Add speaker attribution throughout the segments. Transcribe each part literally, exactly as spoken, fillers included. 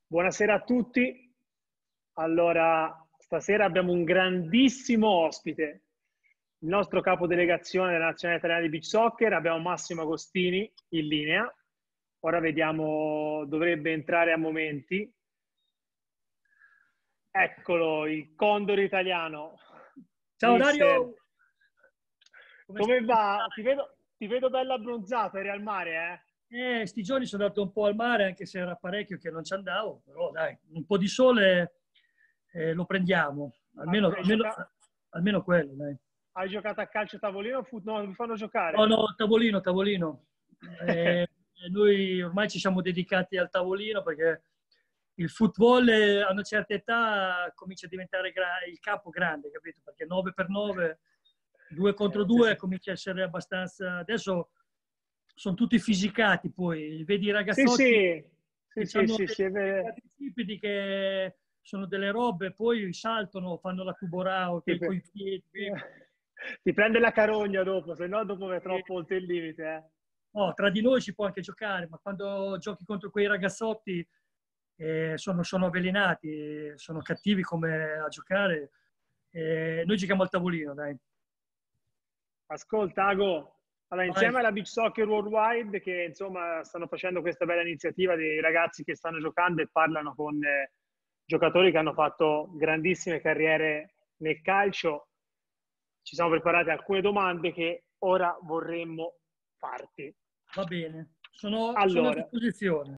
Speaker 1: Buonasera a tutti. Allora, stasera abbiamo un grandissimo ospite, il nostro capo delegazione della Nazionale Italiana di Beach Soccer. Abbiamo Massimo Agostini in linea. Ora vediamo, dovrebbe entrare a momenti. Eccolo, il condor italiano.
Speaker 2: Ciao
Speaker 1: Mister.
Speaker 2: Dario! Come,
Speaker 1: Come
Speaker 2: come
Speaker 1: va? Ti
Speaker 2: stai?
Speaker 1: vedo, ti vedo bello abbronzato, eri al mare, eh?
Speaker 2: Eh, sti giorni sono andato un po' al mare, anche se era parecchio che non ci andavo, però dai, un po' di sole eh, lo prendiamo, almeno,
Speaker 1: Hai
Speaker 2: almeno,
Speaker 1: giocato,
Speaker 2: almeno quello, dai.
Speaker 1: hai giocato a calcio tavolino o foot? No, non mi fanno
Speaker 2: No,
Speaker 1: giocare.
Speaker 2: no, tavolino, tavolino. Eh, noi ormai ci siamo dedicati al tavolino perché il football eh, a una certa età comincia a diventare gra- il campo grande, capito? Perché nove per nove, due contro
Speaker 1: Sì,
Speaker 2: due
Speaker 1: sì.
Speaker 2: comincia a essere abbastanza... Adesso sono tutti fisicati poi, vedi i
Speaker 1: Sì,
Speaker 2: ragazzotti
Speaker 1: sì, sì,
Speaker 2: che
Speaker 1: sì,
Speaker 2: hanno
Speaker 1: sì,
Speaker 2: dei
Speaker 1: sì, è vero.
Speaker 2: quadricipiti che sono delle robe, poi saltano, fanno la tuborao
Speaker 1: Ti,
Speaker 2: con
Speaker 1: pre-
Speaker 2: i piedi.
Speaker 1: ti prende la carogna dopo, se no dopo è
Speaker 2: E,
Speaker 1: troppo oltre il limite, eh.
Speaker 2: oh, tra di noi si può anche giocare, ma quando giochi contro quei ragazzotti eh, sono, sono avvelenati, sono cattivi come a giocare. Eh, noi giochiamo al tavolino, dai.
Speaker 1: Ascolta, Ago, allora,
Speaker 2: Vai.
Speaker 1: insieme alla Beach Soccer Worldwide, che insomma stanno facendo questa bella iniziativa dei ragazzi che stanno giocando e parlano con eh, giocatori che hanno fatto grandissime carriere nel calcio, ci siamo preparati alcune domande che ora vorremmo farti.
Speaker 2: Va bene, sono, sono a
Speaker 1: Allora,
Speaker 2: disposizione.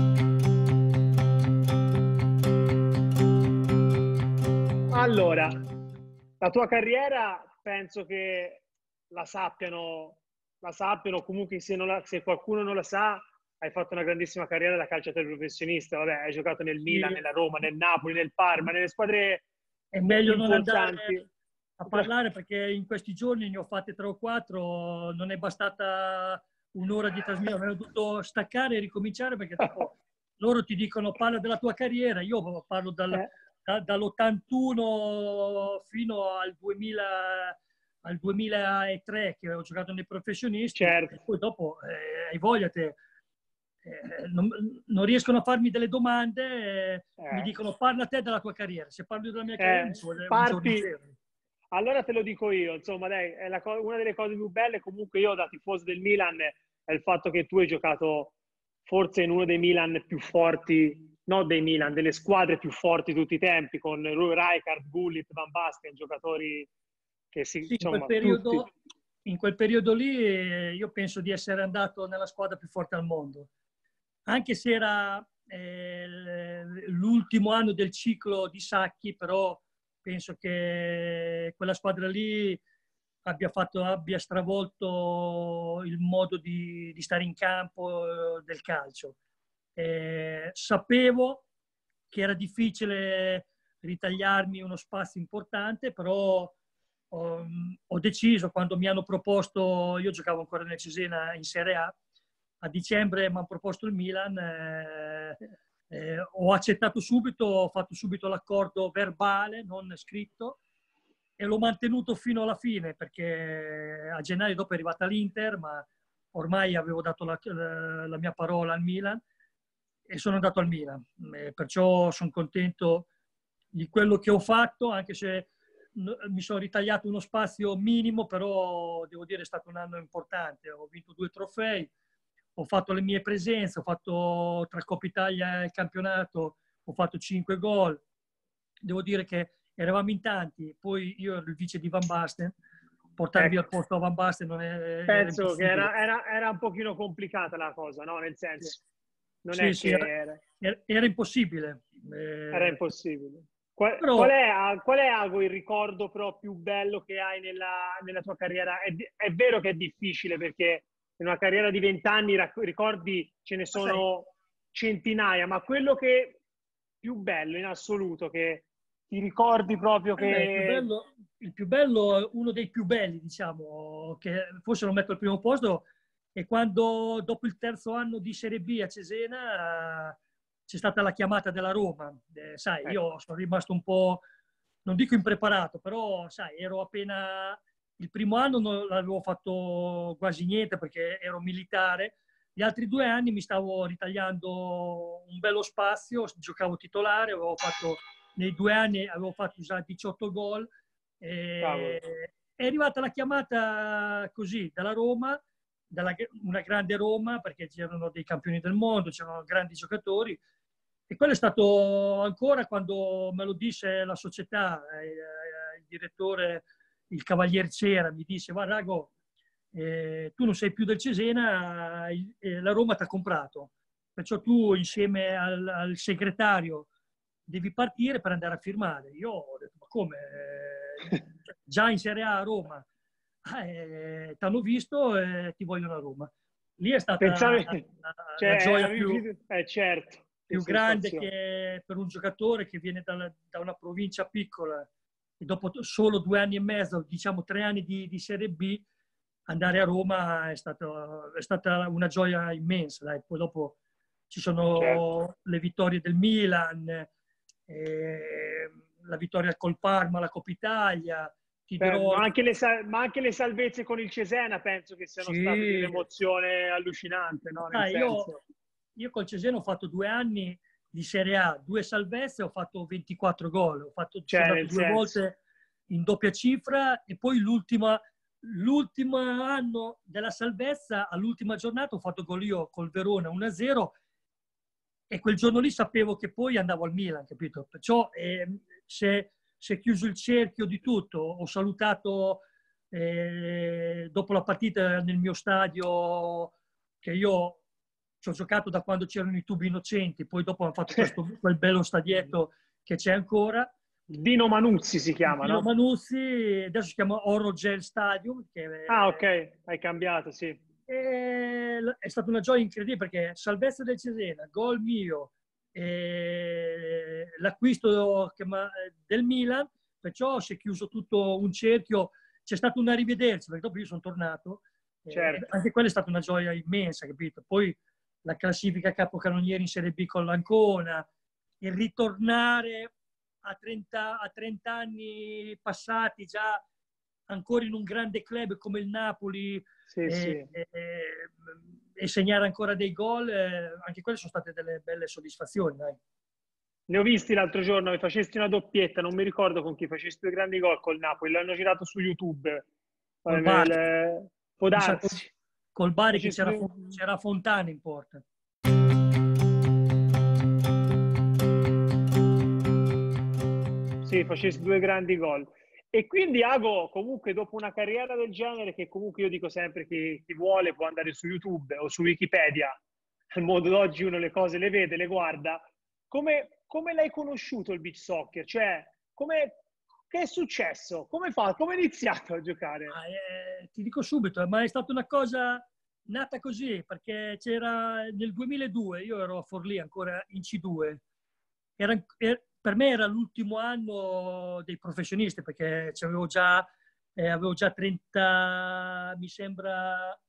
Speaker 1: allora, la tua carriera penso che la sappiano, la sappiano comunque se, non la- se qualcuno non la sa, hai fatto una grandissima carriera da calciatore professionista. Vabbè, hai giocato nel Milan,
Speaker 2: Sì,
Speaker 1: nella Roma, nel Napoli, nel Parma, nelle squadre
Speaker 2: è
Speaker 1: mo-
Speaker 2: meglio non andare
Speaker 1: importanti.
Speaker 2: a parlare perché in questi giorni ne ho fatte tre o quattro, non è bastata un'ora di trasmissione, avevo dovuto staccare e ricominciare perché dopo loro ti dicono parla della tua carriera, io parlo dal,
Speaker 1: Eh,
Speaker 2: da, dall'ottantuno fino al duemila, al duemilatré che ho giocato nei professionisti
Speaker 1: certo.
Speaker 2: e poi dopo eh, hai voglia te. Eh, non, non riescono a farmi delle domande, eh, mi
Speaker 1: Eh,
Speaker 2: dicono parla te della tua carriera. Se parlo della mia carriera mi
Speaker 1: eh,
Speaker 2: ci vuole un giorno
Speaker 1: parti,
Speaker 2: intero.
Speaker 1: allora te lo dico io, insomma, dai, è la co- una delle cose più belle comunque io da tifoso del Milan è il fatto che tu hai giocato forse in uno dei Milan più forti, no dei Milan, delle squadre più forti di tutti i tempi, con Rui Rijkaard, Gullit, Van Basten, giocatori che si,
Speaker 2: Sì, in quel
Speaker 1: insomma, tutti.
Speaker 2: periodo, in quel periodo lì eh, io penso di essere andato nella squadra più forte al mondo. Anche se era eh, l'ultimo anno del ciclo di Sacchi, però penso che quella squadra lì abbia, fatto, abbia stravolto il modo di, di stare in campo eh, del calcio. Eh, sapevo che era difficile ritagliarmi uno spazio importante, però ho, ho deciso quando mi hanno proposto, io giocavo ancora nel Cesena in Serie A, a dicembre mi hanno proposto il Milan, eh, eh, ho accettato subito, ho fatto subito l'accordo verbale, non scritto, e l'ho mantenuto fino alla fine perché a gennaio dopo è arrivata l'Inter, ma ormai avevo dato la, la mia parola al Milan e sono andato al Milan. E perciò sono contento di quello che ho fatto, anche se mi sono ritagliato uno spazio minimo, però devo dire è stato un anno importante. Ho vinto due trofei, ho fatto le mie presenze, ho fatto tra Coppa Italia e il campionato, ho fatto cinque gol. Devo dire che eravamo in tanti, poi io ero il vice di Van Basten, portarmi al
Speaker 1: Ecco,
Speaker 2: posto a Van Basten non è, era
Speaker 1: penso che
Speaker 2: impossibile.
Speaker 1: era, era, era un pochino complicata la cosa, no? Nel senso, non
Speaker 2: Sì,
Speaker 1: è
Speaker 2: sì,
Speaker 1: che
Speaker 2: era,
Speaker 1: era,
Speaker 2: era impossibile.
Speaker 1: era
Speaker 2: Eh,
Speaker 1: impossibile. Qual, qual
Speaker 2: però
Speaker 1: è, qual è, Ago, il ricordo però più bello che hai nella, nella tua carriera? È, di- è vero che è difficile perché in una carriera di vent'anni ricordi ce ne
Speaker 2: ma sai,
Speaker 1: sono centinaia, ma quello che più bello in assoluto, che ti ricordi proprio
Speaker 2: eh beh, il più
Speaker 1: che...
Speaker 2: bello, il più bello, uno dei più belli, diciamo, che forse lo metto al primo posto, è quando dopo il terzo anno di Serie B a Cesena eh, c'è stata la chiamata della Roma. Eh, sai,
Speaker 1: Ecco,
Speaker 2: io sono rimasto un po', non dico impreparato, però sai, ero appena... Il primo anno non l'avevo fatto quasi niente perché ero militare, Gli altri due anni mi stavo ritagliando un bello spazio, giocavo titolare, avevo fatto, nei due anni avevo fatto già diciotto gol. E è arrivata la chiamata così dalla Roma, dalla, una grande Roma, perché c'erano dei campioni del mondo, c'erano grandi giocatori. E quello è stato ancora quando me lo disse la società, eh, il direttore, il Cavalier Cera, mi disse: "Va, Rago, eh, tu non sei più del Cesena, eh, la Roma ti ha comprato, perciò tu insieme al, al segretario devi partire per andare a firmare". Io ho detto: "Ma come? Eh, già in Serie A a Roma, eh, ti hanno visto e ti vogliono a Roma". Lì è stata
Speaker 1: Pensavi,
Speaker 2: la,
Speaker 1: cioè,
Speaker 2: la gioia più,
Speaker 1: eh, certo,
Speaker 2: più grande che per un giocatore che viene da, da una provincia piccola e dopo solo due anni e mezzo, diciamo tre anni di, di Serie B, andare a Roma è, stato, è stata una gioia immensa. Dai. Poi dopo ci sono certo. le vittorie del Milan, eh, la vittoria col Parma, la Coppa Italia. Ti
Speaker 1: Beh,
Speaker 2: dirò...
Speaker 1: ma, anche le, ma anche le salvezze con il Cesena penso che siano
Speaker 2: sì.
Speaker 1: state di un'emozione allucinante. No? Nel
Speaker 2: ah,
Speaker 1: senso...
Speaker 2: io, io col Cesena ho fatto due anni di Serie A, due salvezze, ho fatto ventiquattro gol, ho fatto, cioè, sono andato due senso. volte in doppia cifra e poi l'ultima, l'ultimo anno della salvezza, all'ultima giornata ho fatto gol io col Verona uno a zero e quel giorno lì sapevo che poi andavo al Milan, capito? Perciò eh, se, si è chiuso il cerchio di tutto, ho salutato eh, dopo la partita nel mio stadio, che io ci ho giocato da quando c'erano i tubi innocenti, poi dopo hanno fatto questo, quel bello stadietto che c'è ancora.
Speaker 1: Dino Manuzzi si chiama,
Speaker 2: Dino
Speaker 1: no?
Speaker 2: Manuzzi, adesso si chiama Orogel Stadium. Che
Speaker 1: ah, ok, hai cambiato, sì.
Speaker 2: E è stata una gioia incredibile perché salvezza del Cesena, gol mio, l'acquisto del Milan, perciò si è chiuso tutto un cerchio, c'è stato un arrivederci perché dopo io sono tornato, certo. eh, anche quella è stata una gioia immensa, capito? Poi la classifica capocannonieri in Serie B con l'Ancona, il ritornare a trenta, a trenta anni passati già ancora in un grande club come il Napoli, sì, e, sì. E, e segnare ancora dei gol, eh, anche quelle sono state delle belle soddisfazioni. Dai.
Speaker 1: Ne ho visti l'altro giorno che facesti una doppietta, non mi ricordo con chi, facesti due grandi gol col Napoli, l'hanno girato su YouTube.
Speaker 2: Col Bari.
Speaker 1: Le... Può darsi.
Speaker 2: Col Bari che c'era, due... c'era Fontana in porta.
Speaker 1: Sì, facesti due grandi gol. E quindi Ago, comunque dopo una carriera del genere, che comunque io dico sempre che chi vuole può andare su YouTube o su Wikipedia, al modo d'oggi uno le cose le vede, le guarda, come, come l'hai conosciuto il beach soccer? Cioè, come, che è successo? Come fa? Come hai iniziato a giocare?
Speaker 2: Ah, eh, ti dico subito, ma è stata una cosa nata così, perché c'era nel duemiladue, io ero a Forlì ancora in C due, era, era, per me era l'ultimo anno dei professionisti, perché avevo già, eh, avevo già trenta, mi sembra,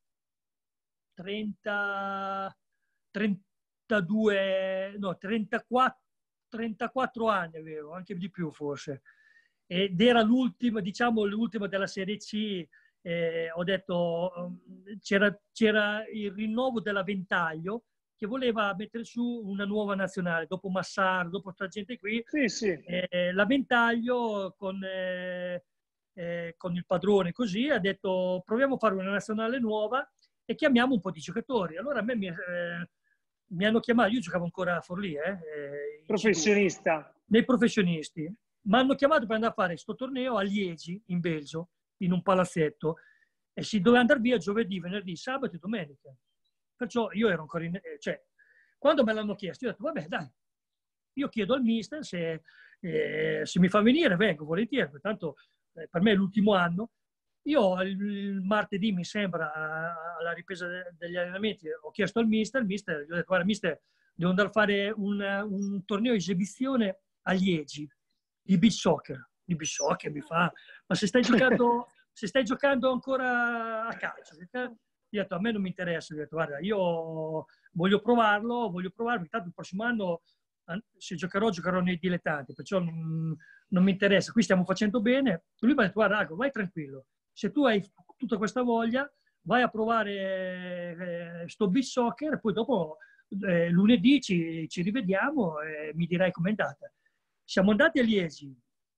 Speaker 2: trenta, trentadue, no, trentaquattro, trentaquattro anni avevo, anche di più forse. Ed era l'ultima, diciamo, l'ultima della Serie C. Eh, ho detto, c'era, c'era il rinnovo della Ventaglio che voleva mettere su una nuova nazionale, dopo Massaro, dopo questa gente qui.
Speaker 1: Sì, sì.
Speaker 2: Eh, la Ventaglio con, eh, eh, con il padrone così ha detto proviamo a fare una nazionale nuova e chiamiamo un po' di giocatori. Allora a me mi, eh, mi hanno chiamato, io giocavo ancora a Forlì, eh,
Speaker 1: professionista.
Speaker 2: Dei professionisti. Mi hanno chiamato per andare a fare questo torneo a Liegi, in Belgio, in un palazzetto, e si doveva andare via giovedì, venerdì, sabato e domenica. Perciò io ero ancora in... Cioè, quando me l'hanno chiesto, io ho detto, vabbè, dai, io chiedo al mister se, eh, se mi fa venire, vengo volentieri, tanto eh, per me è l'ultimo anno. Io il, il martedì, mi sembra, alla ripresa de, degli allenamenti, ho chiesto al mister, il mister, gli ho detto, guarda, mister, devo andare a fare un, un torneo di esibizione a Liegi, di beach soccer. Di beach soccer mi fa, ma se stai giocando, se stai giocando ancora a calcio, io ho detto, a me non mi interessa, ho detto, guarda, io voglio provarlo, voglio provarlo, tanto il prossimo anno se giocherò, giocherò nei dilettanti, perciò non, non mi interessa, qui stiamo facendo bene. Lui mi ha detto, guarda, vai tranquillo, se tu hai tutta questa voglia, vai a provare eh, sto beach soccer e poi dopo eh, lunedì ci, ci rivediamo e mi dirai com'è andata. Siamo andati a Liegi,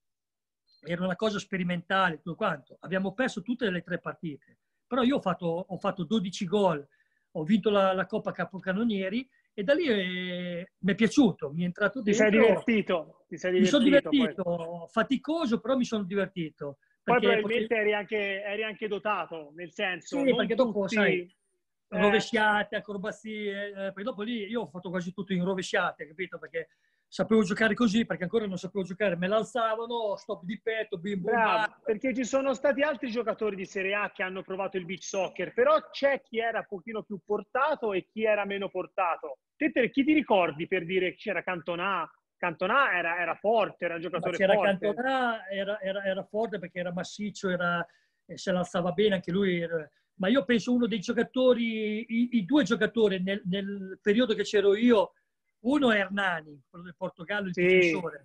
Speaker 2: era una cosa sperimentale, tutto quanto. Abbiamo perso tutte le tre partite, però io ho fatto, ho fatto dodici gol, ho vinto la, la Coppa Capocannonieri e da lì eh, mi è piaciuto, mi è entrato
Speaker 1: Ti sei
Speaker 2: dentro.
Speaker 1: divertito, ti sei
Speaker 2: Mi sono
Speaker 1: divertito.
Speaker 2: divertito,
Speaker 1: Poi,
Speaker 2: faticoso, però mi sono divertito.
Speaker 1: poi
Speaker 2: Perché
Speaker 1: probabilmente
Speaker 2: potevi...
Speaker 1: eri anche, eri anche dotato, nel senso,
Speaker 2: Sì,
Speaker 1: non
Speaker 2: perché dopo, sai,
Speaker 1: tutti... Eh,
Speaker 2: rovesciate, acrobazie, eh, perché dopo lì io ho fatto quasi tutto in rovesciate, capito? Perché sapevo giocare così, perché ancora non sapevo giocare, me l'alzavano, stop di petto, bim bum bam.
Speaker 1: bravo, perché ci sono stati altri giocatori di Serie A che hanno provato il beach soccer, però c'è chi era un pochino più portato e chi era meno portato. Te, te chi ti ricordi per dire che c'era Cantona? Cantona era, era forte, era un
Speaker 2: Ma
Speaker 1: giocatore
Speaker 2: c'era
Speaker 1: forte.
Speaker 2: Cantona, era, era, era forte perché era massiccio, era, e se l'alzava bene anche lui. Era... Ma io penso uno dei giocatori, i, i due giocatori nel, nel periodo che c'ero io, uno è Hernani, quello del Portogallo, il
Speaker 1: Sì,
Speaker 2: difensore.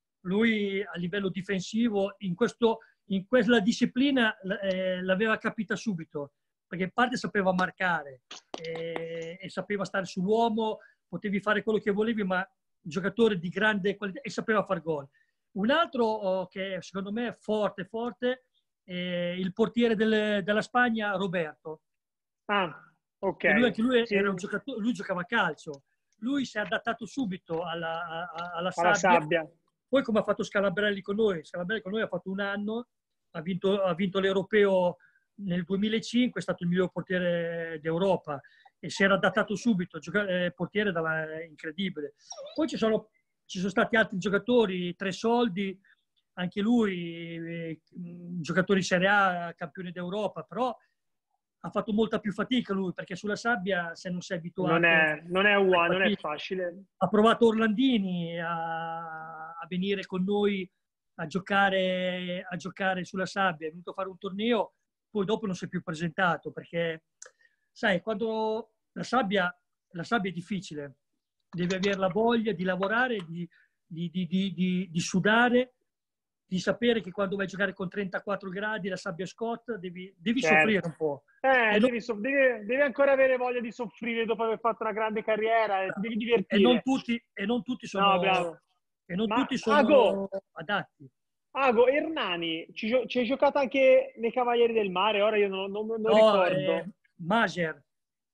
Speaker 2: Lui a livello difensivo in, questo, in quella disciplina eh, l'aveva capita subito, perché in parte sapeva marcare eh, e sapeva stare sull'uomo, potevi fare quello che volevi, ma giocatore di grande qualità e sapeva far gol. Un altro oh, che secondo me è forte, forte, è il portiere del, della Spagna, Roberto.
Speaker 1: ah, ok,
Speaker 2: Che lui, anche lui,
Speaker 1: sì,
Speaker 2: era un giocatore, lui giocava a calcio. Lui si è adattato subito alla, a, alla
Speaker 1: alla
Speaker 2: sabbia.
Speaker 1: sabbia.
Speaker 2: Poi come ha fatto Scalabrelli con noi? Scalabrelli con noi ha fatto un anno, ha vinto, ha vinto l'Europeo nel duemilacinque, è stato il miglior portiere d'Europa e si era adattato subito, giocare, eh, portiere dava, incredibile. Poi ci sono, ci sono stati altri giocatori, Tre Soldi, anche lui, eh, giocatori Serie A, campione d'Europa, però ha fatto molta più fatica lui, perché sulla sabbia, se non sei
Speaker 1: Non
Speaker 2: abituato,
Speaker 1: è, non è
Speaker 2: fai
Speaker 1: uguale, non è
Speaker 2: fatica.
Speaker 1: facile.
Speaker 2: Ha provato Orlandini a, a venire con noi a giocare, a giocare sulla sabbia, è venuto a fare un torneo, poi dopo non si è più presentato, perché sai, quando la sabbia, la sabbia è difficile, devi avere la voglia di lavorare, di, di, di, di, di, di sudare, di sapere che quando vai a giocare con trentaquattro gradi la sabbia scotta, devi, devi soffrire
Speaker 1: Certo.
Speaker 2: un po'.
Speaker 1: Eh,
Speaker 2: E non,
Speaker 1: devi, so- devi- devi ancora avere voglia di soffrire dopo aver fatto una grande carriera e ti devi
Speaker 2: e non
Speaker 1: divertire.
Speaker 2: tutti, e non tutti
Speaker 1: No,
Speaker 2: sono,
Speaker 1: bravo.
Speaker 2: e non
Speaker 1: Ma
Speaker 2: tutti sono
Speaker 1: Ago,
Speaker 2: adatti.
Speaker 1: Ago, Hernani, ci, gio- ci hai giocato anche nei Cavalieri del Mare, ora io non, non- non
Speaker 2: No, eh,
Speaker 1: ricordo.
Speaker 2: Mager,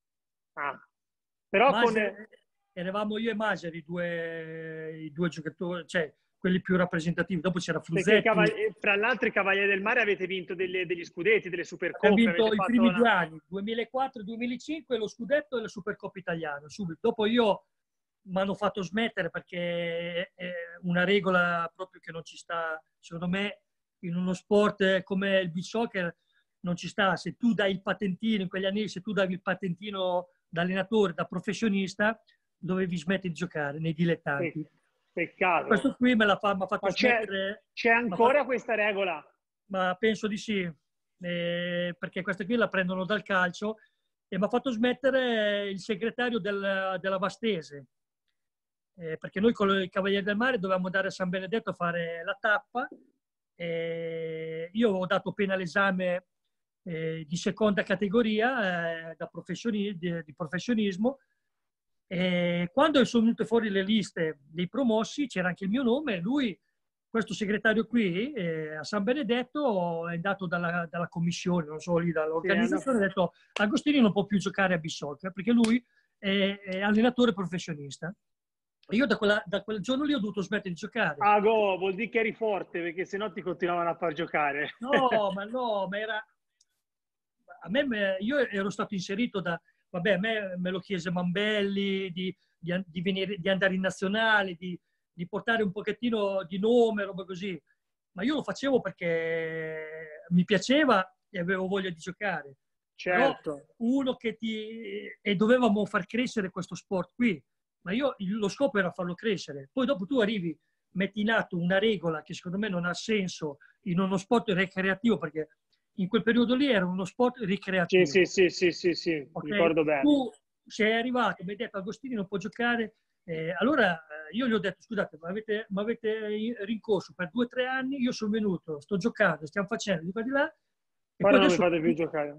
Speaker 1: Ah, però con...
Speaker 2: Mager, eravamo io e Mager i due, i due giocatori, cioè quelli più rappresentativi. Dopo c'era
Speaker 1: Perché i
Speaker 2: Flusetti,
Speaker 1: Cavalieri, fra l'altro i Cavalieri del Mare avete vinto delle- degli scudetti, delle
Speaker 2: abbiamo
Speaker 1: Supercoppe, avete
Speaker 2: vinto i
Speaker 1: fatto
Speaker 2: primi
Speaker 1: una...
Speaker 2: due anni, duemilaquattro duemilacinque, lo scudetto e la Supercoppa italiana, subito. Dopo io mi hanno fatto smettere perché è una regola proprio che non ci sta, secondo me, in uno sport come il beach soccer non ci sta. Se tu dai il patentino, in quegli anni, se tu davi il patentino da allenatore, da professionista, dovevi smettere di giocare nei
Speaker 1: Pe-
Speaker 2: dilettanti.
Speaker 1: Peccato.
Speaker 2: Questo qui me l'ha fa, mi ha fatto
Speaker 1: Ma c'è,
Speaker 2: smettere,
Speaker 1: c'è
Speaker 2: m'ha fatto-
Speaker 1: ancora questa regola?
Speaker 2: ma penso di sì, eh, perché questa qui la prendono dal calcio e mi ha fatto smettere il segretario del, della Vastese, eh, perché noi con i Cavalieri del Mare dovevamo andare a San Benedetto a fare la tappa. Eh, io ho dato appena l'esame eh, di seconda categoria eh, da professioni, di, di professionismo. E quando sono venute fuori le liste dei promossi c'era anche il mio nome e lui, questo segretario qui eh, a San Benedetto, è andato dalla, dalla commissione, non so lì,
Speaker 1: Sì, hanno-
Speaker 2: dall'organizzazione, ha detto Agostini non può più giocare a beach soccer perché lui è, è allenatore professionista. E io da, quella, da quel giorno lì ho dovuto smettere di giocare.
Speaker 1: Ah, go, vuol dire che eri forte, perché sennò ti continuavano a far giocare.
Speaker 2: No, ma no, ma era... A me, io ero stato inserito da... Vabbè, a me me lo chiese Mambelli di, di, di, venire, di andare in nazionale, di, di portare un pochettino di nome, roba così. Ma io lo facevo perché mi piaceva e avevo voglia di giocare. Però
Speaker 1: Certo.
Speaker 2: uno che ti... E dovevamo far crescere questo sport qui. Ma io lo scopo era farlo crescere. Poi dopo tu arrivi, metti in atto una regola che secondo me non ha senso in uno sport ricreativo, perché in quel periodo lì era uno sport
Speaker 1: Sì, sì,
Speaker 2: ricreativo.
Speaker 1: sì, sì, sì, sì,
Speaker 2: Okay?
Speaker 1: ricordo bene.
Speaker 2: Tu sei arrivato, mi hai detto Agostini non può giocare, eh, allora eh, io gli ho detto scusate, ma avete, ma avete rincorso per due o tre anni, io sono venuto, sto giocando, stiamo facendo di qua di là, e
Speaker 1: Ora
Speaker 2: poi
Speaker 1: non mi
Speaker 2: adesso
Speaker 1: fate più giocare.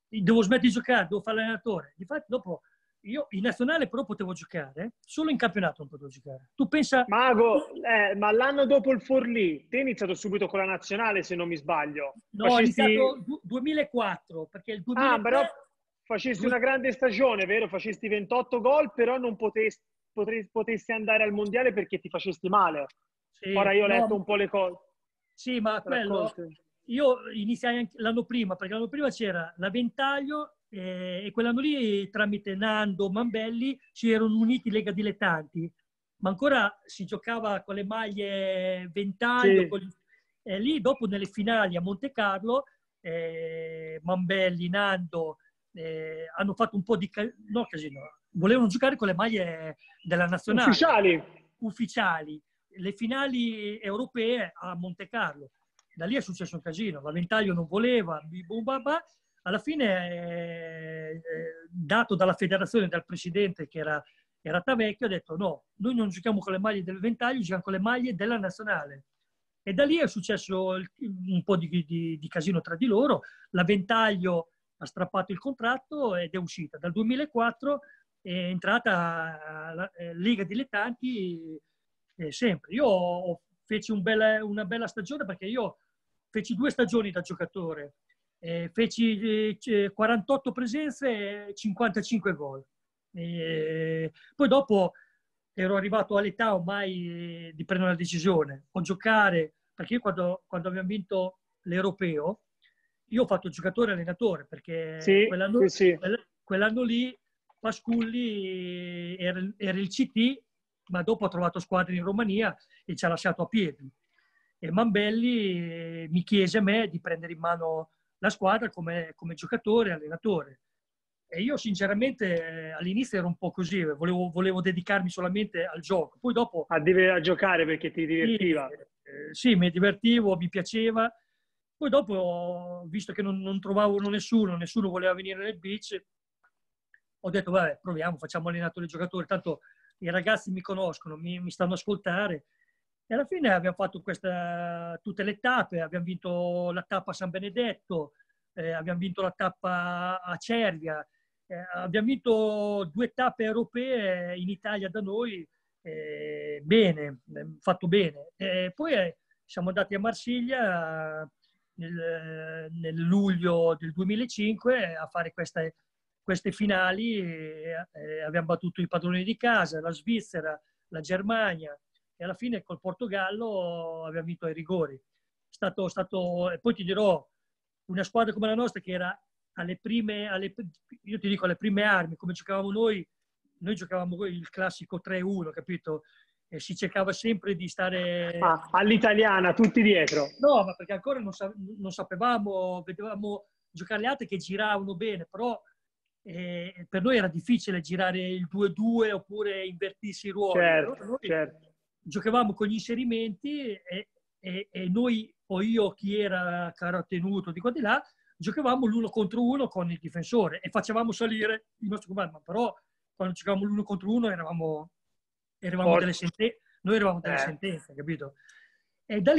Speaker 2: devo smettere di giocare, devo fare l'allenatore. Difatti dopo io in nazionale però potevo giocare, solo in campionato non potevo giocare. Tu pensa...
Speaker 1: Mago, eh, ma l'anno dopo il Forlì, te hai iniziato subito con la nazionale, se non mi sbaglio.
Speaker 2: No, ho
Speaker 1: Facesti...
Speaker 2: iniziato du- duemilaquattro, perché il
Speaker 1: Ah, però
Speaker 2: duemilatré...
Speaker 1: facesti
Speaker 2: due-
Speaker 1: una grande stagione, vero? Facesti ventotto gol, però non potesti, potresti, potesti andare al mondiale perché ti facesti male. Ora
Speaker 2: Sì,
Speaker 1: io ho letto
Speaker 2: no,
Speaker 1: un po' le cose
Speaker 2: sì, ma quello...
Speaker 1: raccolte.
Speaker 2: Io iniziai anche l'anno prima, perché l'anno prima c'era la Ventaglio eh, e quell'anno lì tramite Nando, Mambelli si erano uniti Lega Dilettanti, ma ancora si giocava con le maglie Ventaglio,
Speaker 1: Sì,
Speaker 2: con... e lì dopo nelle finali a Monte Carlo eh, Mambelli, Nando eh, hanno fatto un po' di... ca- no, casino, volevano giocare con le maglie della nazionale,
Speaker 1: ufficiali.
Speaker 2: ufficiali, le finali europee a Monte Carlo. Da lì è successo un casino, la Ventaglio non voleva, alla fine, eh, dato dalla federazione, dal presidente che era, era Tavecchio, ha detto no, noi non giochiamo con le maglie del Ventaglio, giochiamo con le maglie della nazionale. E da lì è successo un po' di, di, di casino tra di loro, la Ventaglio ha strappato il contratto ed è uscita. Dal duemilaquattro è entrata la Lega Dilettanti eh, sempre. Io ho, feci un bella, una bella stagione perché io feci due stagioni da giocatore, eh, feci eh, quarantotto presenze e cinquantacinque gol. Eh, poi dopo ero arrivato all'età ormai di prendere una decisione, o giocare, perché io quando, quando abbiamo vinto l'Europeo, io ho fatto giocatore e allenatore, perché
Speaker 1: Sì, sì,
Speaker 2: quell'anno,
Speaker 1: sì.
Speaker 2: quell'anno lì Pasculli era, era il C T, ma dopo ha trovato squadre in Romania e ci ha lasciato a piedi. E Mambelli mi chiese a me di prendere in mano la squadra come, come giocatore e allenatore. E io sinceramente all'inizio ero un po' così, volevo, volevo dedicarmi solamente al gioco. Poi dopo
Speaker 1: A, div- a giocare perché ti
Speaker 2: sì,
Speaker 1: divertiva.
Speaker 2: eh, sì, mi divertivo, mi piaceva. Poi dopo, visto che non, non trovavo nessuno, nessuno voleva venire nel beach, ho detto, vabbè, proviamo, facciamo allenatore e giocatore, tanto i ragazzi mi conoscono, mi, mi stanno a ascoltare. E alla fine abbiamo fatto questa, tutte le tappe, abbiamo vinto la tappa a San Benedetto, eh, abbiamo vinto la tappa a Cervia, eh, abbiamo vinto due tappe europee in Italia da noi, eh, bene, fatto bene. E poi eh, siamo andati a Marsiglia nel, nel luglio del duemilacinque a fare queste, queste finali, e, eh, abbiamo battuto i padroni di casa, la Svizzera, la Germania, e alla fine col Portogallo abbiamo vinto ai rigori. Stato, stato, e poi ti dirò, una squadra come la nostra che era alle prime, alle, io ti dico alle prime armi, come giocavamo noi, noi giocavamo il classico tre uno, capito? E si cercava sempre di stare...
Speaker 1: Ah, all'italiana, tutti dietro.
Speaker 2: No, ma perché ancora non, sa- non sapevamo, vedevamo giocare le altre che giravano bene, però eh, per noi era difficile girare il due due oppure invertirsi i ruoli. Allora
Speaker 1: Certo,
Speaker 2: noi
Speaker 1: certo.
Speaker 2: giocavamo con gli inserimenti e, e, e noi, o io, chi era caro tenuto di qua di là, giocavamo l'uno contro uno con il difensore e facevamo salire il nostro comando, però quando giocavamo l'uno contro uno eravamo, eravamo delle
Speaker 1: Forte.
Speaker 2: sentenze, noi eravamo delle
Speaker 1: Eh.
Speaker 2: sentenze, capito? E da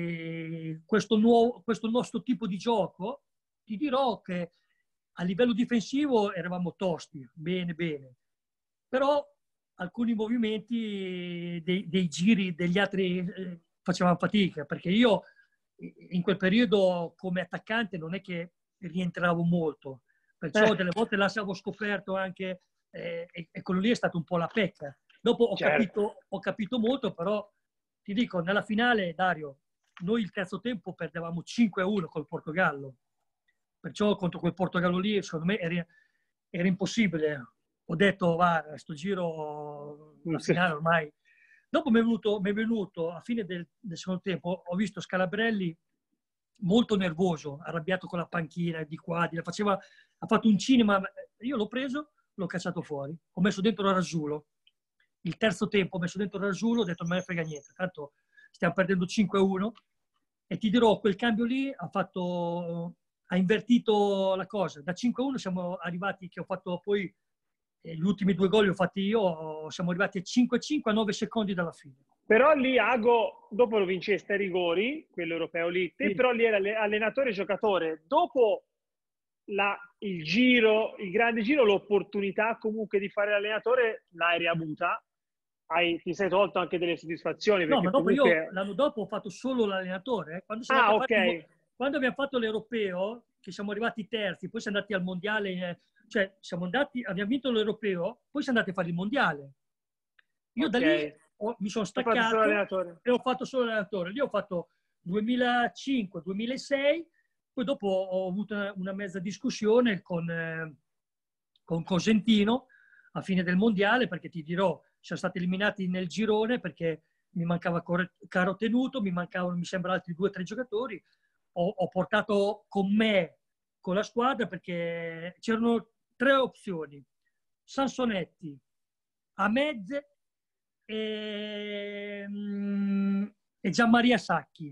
Speaker 2: lì questo, nuovo, questo nostro tipo di gioco, ti dirò che a livello difensivo eravamo tosti, bene, bene, però alcuni movimenti dei, dei giri degli altri eh, facevano fatica, perché io in quel periodo come attaccante non è che rientravo molto, perciò
Speaker 1: Eh,
Speaker 2: delle volte lasciavo scoperto anche, eh, e, e quello lì è stato un po' la pecca. Dopo ho
Speaker 1: certo.
Speaker 2: capito, ho capito molto, però ti dico, nella finale, Dario, noi il terzo tempo perdevamo cinque a uno col Portogallo, perciò contro quel Portogallo lì, secondo me, era, era impossibile. Ho detto, va, sto giro, la
Speaker 1: Sì.
Speaker 2: finale ormai. Dopo mi è venuto, mi è venuto a fine del, del secondo tempo, ho visto Scalabrelli molto nervoso, arrabbiato con la panchina, di qua, di là, faceva, ha fatto un cinema, io l'ho preso, l'ho cacciato fuori, ho messo dentro la Rasulo. Il terzo tempo ho messo dentro la Rasulo, ho detto non me ne frega niente, tanto stiamo perdendo cinque a uno e ti dirò, quel cambio lì ha fatto, ha invertito la cosa. Da cinque a uno siamo arrivati, che ho fatto poi eh, gli ultimi due gol li ho fatti io, siamo arrivati a cinque a cinque a nove secondi dalla fine.
Speaker 1: Però lì Ago, dopo lo vinceste ai rigori, quello europeo lì, te
Speaker 2: Sì,
Speaker 1: però lì era allenatore e giocatore. Dopo la, il giro, il grande giro, l'opportunità comunque di fare l'allenatore l'hai riavuta, hai, ti sei tolto anche delle soddisfazioni
Speaker 2: No,
Speaker 1: perché
Speaker 2: ma dopo io
Speaker 1: comunque...
Speaker 2: l'anno dopo ho fatto solo l'allenatore. eh. Quando, siamo
Speaker 1: Ah,
Speaker 2: andati a
Speaker 1: ok,
Speaker 2: fare il mo- quando abbiamo fatto l'europeo, che siamo arrivati terzi, poi siamo andati al mondiale, eh, cioè siamo andati, abbiamo vinto l'europeo, poi siamo andati a fare il mondiale. Io da
Speaker 1: ok.
Speaker 2: lì ho- mi sono
Speaker 1: Hai fatto solo
Speaker 2: staccato
Speaker 1: allenatore.
Speaker 2: e ho fatto solo l'allenatore. Lì ho fatto duemilacinque duemilasei, poi dopo ho avuto una, una mezza discussione con, eh, con Cosentino a fine del mondiale, perché ti dirò, siamo stati eliminati nel girone perché mi mancava Caro Tenuto, mi mancavano, mi sembra, altri due o tre giocatori. Ho, ho portato con me, con la squadra, perché c'erano tre opzioni: Sansonetti, Ahmed e, mm, e Gianmaria Sacchi.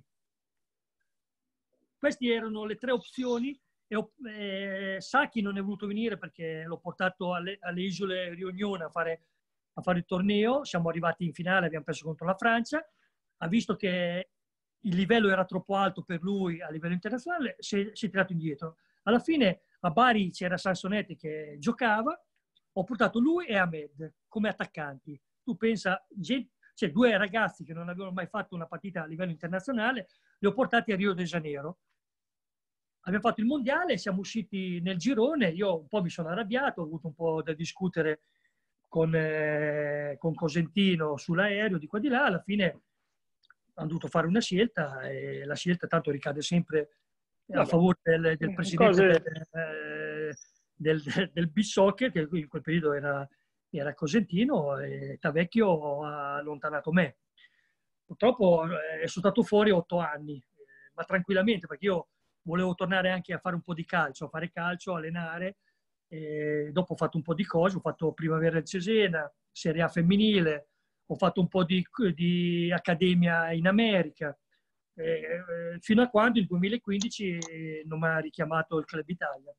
Speaker 2: Queste erano le tre opzioni. E ho, eh, Sacchi non è voluto venire perché l'ho portato alle, alle isole Riunione a fare, a fare il torneo. Siamo arrivati in finale, abbiamo perso contro la Francia. Ha visto che il livello era troppo alto per lui a livello internazionale, si è, si è tirato indietro. Alla fine a Bari c'era Sansonetti che giocava, ho portato lui e Ahmed come attaccanti. Tu pensa, cioè, due ragazzi che non avevano mai fatto una partita a livello internazionale, li ho portati a Rio de Janeiro. Abbiamo fatto il mondiale, siamo usciti nel girone, io un po' mi sono arrabbiato, ho avuto un po' da discutere con, eh, con Cosentino sull'aereo di qua di là. Alla fine hanno dovuto fare una scelta e la scelta tanto ricade sempre a
Speaker 1: Vabbè.
Speaker 2: favore del, del presidente
Speaker 1: Cose...
Speaker 2: del, eh, del, del beach soccer, che in quel periodo era, era Cosentino, e Tavecchio ha allontanato me. Purtroppo eh, sono stato fuori otto anni, eh, ma tranquillamente, perché io volevo tornare anche a fare un po' di calcio, a fare calcio, allenare. E dopo ho fatto un po' di cose, ho fatto Primavera del Cesena, Serie A femminile, ho fatto un po' di, di accademia in America, eh, fino a quando nel duemilaquindici non mi ha richiamato il Club Italia.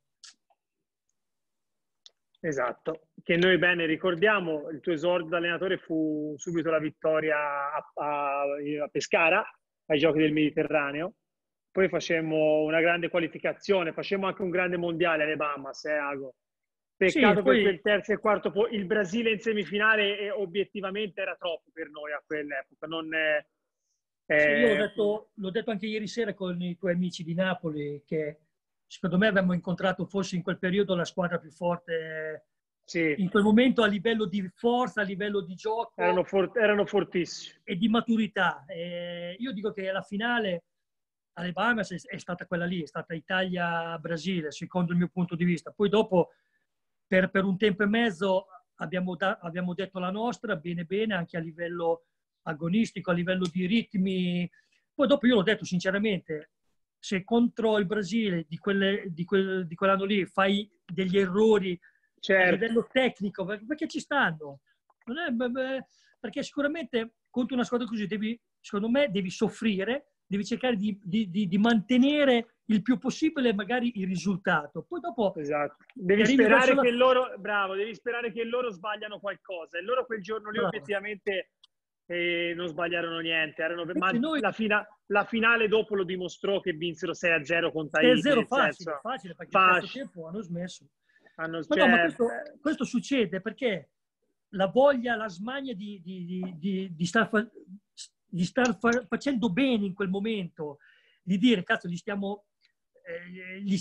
Speaker 1: Esatto, che noi bene ricordiamo, il tuo esordio da allenatore fu subito la vittoria a, a, a Pescara, ai Giochi del Mediterraneo. Poi facemmo una grande qualificazione, facemmo anche un grande mondiale alle Bahamas, eh, Ago.
Speaker 2: Sì,
Speaker 1: Peccato per
Speaker 2: poi
Speaker 1: quel terzo e quarto, po- il Brasile in semifinale e obiettivamente era troppo per noi a quell'epoca. Non, eh,
Speaker 2: sì, io l'ho
Speaker 1: eh,
Speaker 2: detto, l'ho detto anche ieri sera con i tuoi amici di Napoli, che secondo me abbiamo incontrato forse in quel periodo la squadra più forte
Speaker 1: sì,
Speaker 2: in quel momento, a livello di forza, a livello di
Speaker 1: erano,
Speaker 2: gioco
Speaker 1: for- erano fortissimi.
Speaker 2: e di maturità. E io dico che la finale alle Bahamas è, è stata quella lì, è stata Italia-Brasile, secondo il mio punto di vista. Poi dopo, per, per un tempo e mezzo, abbiamo, da, abbiamo detto la nostra, bene bene, anche a livello agonistico, a livello di ritmi. Poi dopo io l'ho detto sinceramente, se contro il Brasile di, quelle, di, quel, di quell'anno lì fai degli errori a
Speaker 1: Certo,
Speaker 2: livello tecnico, perché ci stanno? Non è, perché sicuramente contro una squadra così devi, secondo me, devi soffrire, devi cercare di, di, di, di mantenere il più possibile magari il risultato. Poi dopo
Speaker 1: esatto. Devi
Speaker 2: arrivi verso
Speaker 1: sperare
Speaker 2: la...
Speaker 1: che loro, bravo, devi sperare che loro sbagliano qualcosa. E loro quel giorno lì
Speaker 2: Bravo.
Speaker 1: obiettivamente eh, non sbagliarono niente. Erano,
Speaker 2: Invece
Speaker 1: ma
Speaker 2: noi
Speaker 1: la, fina, la finale dopo lo dimostrò che vinsero sei a zero con
Speaker 2: sei a
Speaker 1: Tahiti,
Speaker 2: zero
Speaker 1: nel
Speaker 2: facile,
Speaker 1: senso,
Speaker 2: facile, perché il terzo
Speaker 1: fasci,
Speaker 2: tempo hanno smesso.
Speaker 1: hanno,
Speaker 2: Ma no, ma
Speaker 1: cioè,
Speaker 2: questo, questo succede perché la voglia, la smania di, di, di, di, di star, fa, di star fa, facendo bene in quel momento, di dire, cazzo, gli stiamo, eh, gli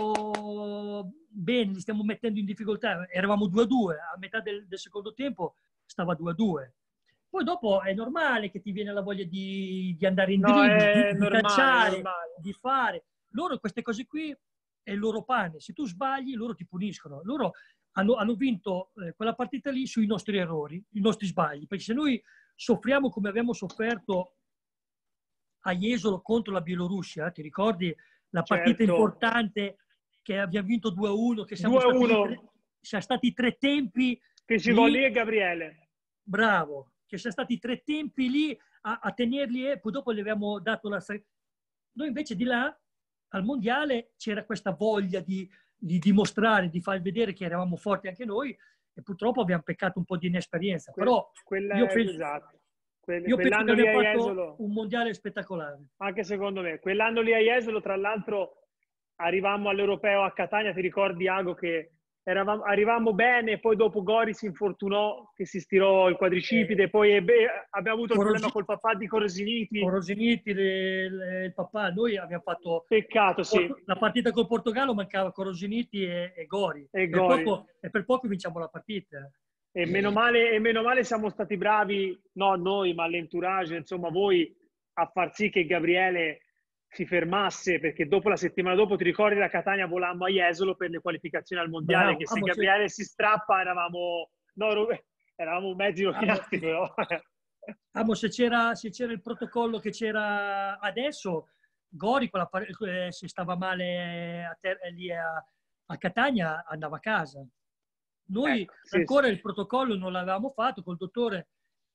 Speaker 2: stiamo bene, li stiamo mettendo in difficoltà. Eravamo due a due, a metà del, del secondo tempo stava due a due. Poi dopo è normale che ti viene la voglia di, di andare in
Speaker 1: no,
Speaker 2: dribbling, di,
Speaker 1: è
Speaker 2: di
Speaker 1: normale, è
Speaker 2: calciare,
Speaker 1: normale.
Speaker 2: di fare. Loro queste cose qui è il loro pane. Se tu sbagli, loro ti puniscono. Loro hanno, hanno vinto eh, quella partita lì sui nostri errori, i nostri sbagli. Perché se noi soffriamo come abbiamo sofferto a Jesolo contro la Bielorussia, ti ricordi la partita
Speaker 1: Certo,
Speaker 2: importante che abbiamo vinto due a uno, che siamo
Speaker 1: due a
Speaker 2: stati lì tre,
Speaker 1: uno,
Speaker 2: siamo stati tre tempi
Speaker 1: Piscivoli
Speaker 2: lì,
Speaker 1: e Gabriele.
Speaker 2: bravo, che siamo stati tre tempi lì a, a tenerli e poi dopo gli abbiamo dato la... Noi invece di là, al mondiale, c'era questa voglia di, di dimostrare, di far vedere che eravamo forti anche noi e purtroppo abbiamo peccato un po' di inesperienza.
Speaker 1: Que,
Speaker 2: Però io
Speaker 1: quella,
Speaker 2: penso,
Speaker 1: esatto. Que,
Speaker 2: io penso che
Speaker 1: quell'anno lì
Speaker 2: abbiamo
Speaker 1: a
Speaker 2: fatto
Speaker 1: Jesolo,
Speaker 2: un mondiale spettacolare.
Speaker 1: anche secondo me, quell'anno lì a Jesolo, tra l'altro, arrivammo all'Europeo a Catania, ti ricordi Ago che eravamo, arrivavamo bene, poi dopo Gori si infortunò, che si stirò il quadricipite, poi ebbe, abbiamo avuto il
Speaker 2: Corosi-
Speaker 1: problema col papà di Corosiniti.
Speaker 2: Corosiniti, le- le- il papà, noi abbiamo fatto
Speaker 1: Peccato, sì.
Speaker 2: la partita col Portogallo, mancava Corosiniti e, e Gori.
Speaker 1: E
Speaker 2: Per
Speaker 1: Gori.
Speaker 2: poco, e per poco vinciamo la partita.
Speaker 1: E meno male, e meno male siamo stati bravi, no noi, ma l'entourage, insomma voi, a far sì che Gabriele si fermasse, perché dopo la settimana dopo, ti ricordi, da Catania volammo a Jesolo per le qualificazioni al mondiale,
Speaker 2: Bravo,
Speaker 1: che se
Speaker 2: amo,
Speaker 1: Gabriele si strappa eravamo, no, eravamo mezzi rovinati, però.
Speaker 2: amo, se c'era se c'era il protocollo che c'era adesso, Gori, quella, eh, se stava male a ter- lì a, a Catania, andava a casa. Noi
Speaker 1: Ecco, sì,
Speaker 2: ancora
Speaker 1: sì.
Speaker 2: il protocollo non l'avevamo fatto col dottore,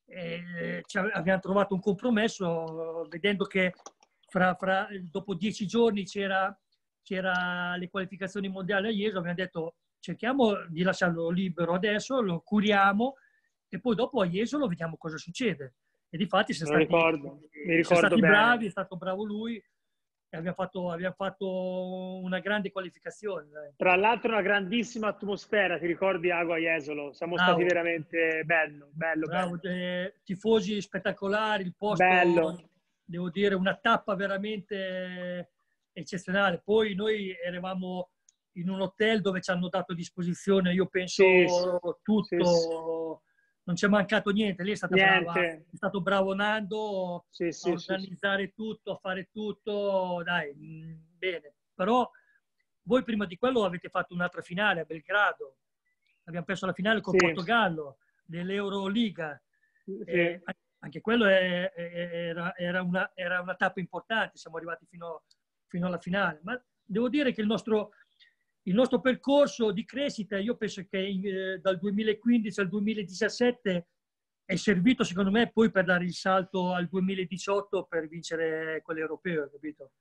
Speaker 2: eh, abbiamo trovato un compromesso vedendo che fra, fra, dopo dieci giorni c'era, c'era le qualificazioni mondiali a Jesolo, abbiamo detto cerchiamo di lasciarlo libero adesso, lo curiamo e poi dopo a Jesolo vediamo cosa succede. E difatti siamo
Speaker 1: Me lo
Speaker 2: stati,
Speaker 1: ricordo, mi
Speaker 2: siamo
Speaker 1: ricordo
Speaker 2: stati
Speaker 1: bene.
Speaker 2: bravi, è stato bravo lui e abbiamo fatto, abbiamo fatto una grande qualificazione. Dai.
Speaker 1: Tra l'altro una grandissima atmosfera, ti ricordi Ago a Jesolo? Siamo
Speaker 2: Bravo.
Speaker 1: stati veramente bello, bello,
Speaker 2: Bravo,
Speaker 1: bello.
Speaker 2: eh, tifosi spettacolari, il posto,
Speaker 1: Bello.
Speaker 2: devo dire, una tappa veramente eccezionale. Poi noi eravamo in un hotel dove ci hanno dato a disposizione, io
Speaker 1: Sì,
Speaker 2: penso,
Speaker 1: sì, sì.
Speaker 2: tutto, non c'è mancato niente. Lì è, stata brava,
Speaker 1: Niente.
Speaker 2: è stato bravo Nando
Speaker 1: Sì,
Speaker 2: a
Speaker 1: sì, sì, sì.
Speaker 2: organizzare tutto, a fare tutto, dai, mh, bene. Però voi prima di quello avete fatto un'altra finale a Belgrado, abbiamo perso la finale col
Speaker 1: Sì,
Speaker 2: Portogallo dell'Euroliga. Eh,
Speaker 1: sì.
Speaker 2: anche quello è, è, era, era, una, era una tappa importante, siamo arrivati fino, fino alla finale. Ma devo dire che il nostro, il nostro percorso di crescita, io penso che eh, dal duemilaquindici al duemiladiciassette è servito, secondo me, poi per dare il salto al duemiladiciotto per vincere quell'europeo, capito?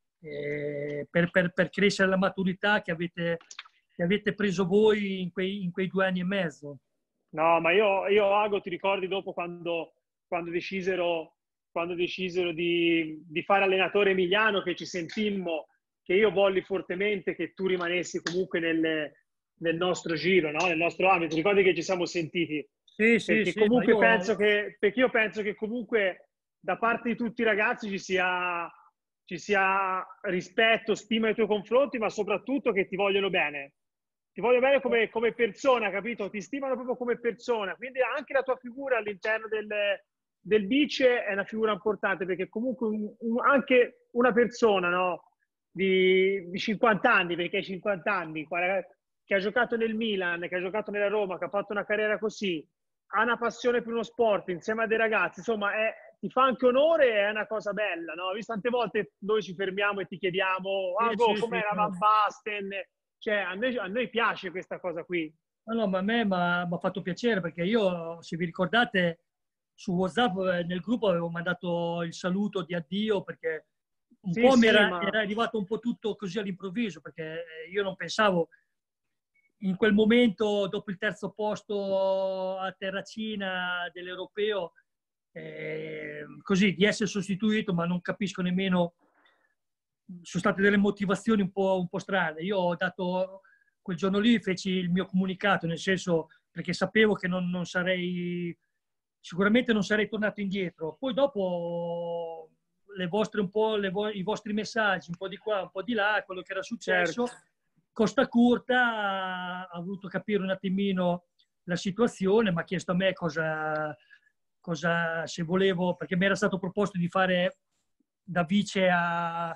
Speaker 2: Eh, per, per, per crescere la maturità che avete, che avete preso voi in quei, in quei due anni e mezzo.
Speaker 1: No, ma io, io Ago, ti ricordi dopo quando, quando decisero, quando decisero di, di fare allenatore Emiliano, che ci sentimmo, che io volli fortemente che tu rimanessi comunque nel, nel nostro giro, no? Nel nostro ambito. Ricordi che ci siamo sentiti?
Speaker 2: Sì, sì,
Speaker 1: Perché
Speaker 2: sì, ma
Speaker 1: comunque
Speaker 2: io...
Speaker 1: penso che, perché io penso che comunque da parte di tutti i ragazzi ci sia, ci sia rispetto, stima nei tuoi confronti, ma soprattutto che ti vogliono bene. Ti voglio bene come, come persona, capito? Ti stimano proprio come persona. Quindi anche la tua figura all'interno del, del bice è una figura importante, perché comunque un, un, anche una persona, no? Di, di cinquanta anni, perché hai cinquanta anni, che ha giocato nel Milan, che ha giocato nella Roma, che ha fatto una carriera così, ha una passione per uno sport insieme a dei ragazzi, insomma, è, ti fa anche onore, è una cosa bella, no? Visto tante volte noi ci fermiamo e ti chiediamo, ah,
Speaker 2: Sì,
Speaker 1: go,
Speaker 2: sì, sì,
Speaker 1: com'era
Speaker 2: no.
Speaker 1: Van Basten? Cioè, a noi, a noi piace questa cosa qui.
Speaker 2: No, no, ma a me mi ha fatto piacere perché io, se vi ricordate, su WhatsApp eh, nel gruppo avevo mandato il saluto di addio perché un
Speaker 1: Sì,
Speaker 2: po' mi
Speaker 1: sì,
Speaker 2: era,
Speaker 1: ma
Speaker 2: era arrivato un po' tutto così all'improvviso perché eh, io non pensavo in quel momento, dopo il terzo posto a Terracina dell'Europeo, eh, così di essere sostituito, ma non capisco nemmeno, sono state delle motivazioni un po', un po' strane. Io ho dato, quel giorno lì feci il mio comunicato, nel senso perché sapevo che non, non sarei, sicuramente non sarei tornato indietro. Poi dopo le vostre un po', le vo- i vostri messaggi, un po' di qua, un po' di là, quello che era successo,
Speaker 1: certo.
Speaker 2: Costa Curta ha voluto capire un attimino la situazione, mi ha chiesto a me cosa, cosa se volevo, perché mi era stato proposto di fare da vice a,